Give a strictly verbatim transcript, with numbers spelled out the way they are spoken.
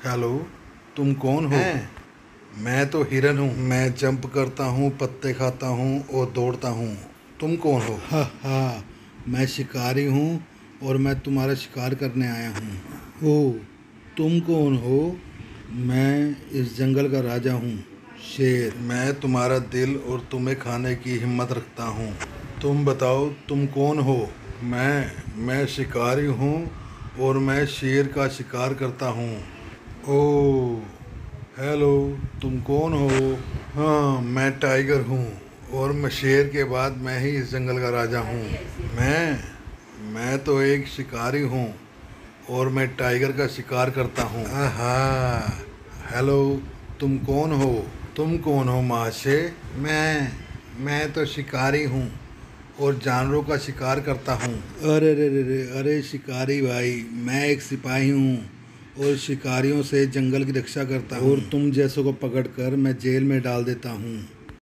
Hello, तुम कौन हो? हैं? मैं तो हिरन हूँ। मैं जंप करता हूँ, पत्ते खाता हूँ और दौड़ता हूँ। तुम कौन हो? हा हा, मैं शिकारी हूँ और मैं तुम्हारा शिकार करने आया हूँ। ओ, तुम कौन हो? मैं इस जंगल का राजा हूँ, शेर। मैं तुम्हारा दिल और तुम्हें खाने की हिम्मत रखता हूँ। तुम बताओ, तुम कौन हो? मैं मैं शिकारी हूँ और मैं शेर का शिकार करता हूँ। ओह, हेलो, तुम कौन हो? हाँ, मैं टाइगर हूँ और मैं शेर के बाद मैं ही इस जंगल का राजा हूँ। मैं मैं तो एक शिकारी हूँ और मैं टाइगर का शिकार करता हूँ। आहा, हेलो, तुम कौन हो? तुम कौन हो महाशय? मैं मैं तो शिकारी हूँ और जानवरों का शिकार करता हूँ। अरे रे रे रे, अरे शिकारी भाई, मैं एक सिपाही हूँ और शिकारियों से जंगल की रक्षा करता हूँ और तुम जैसों को पकड़कर मैं जेल में डाल देता हूँ।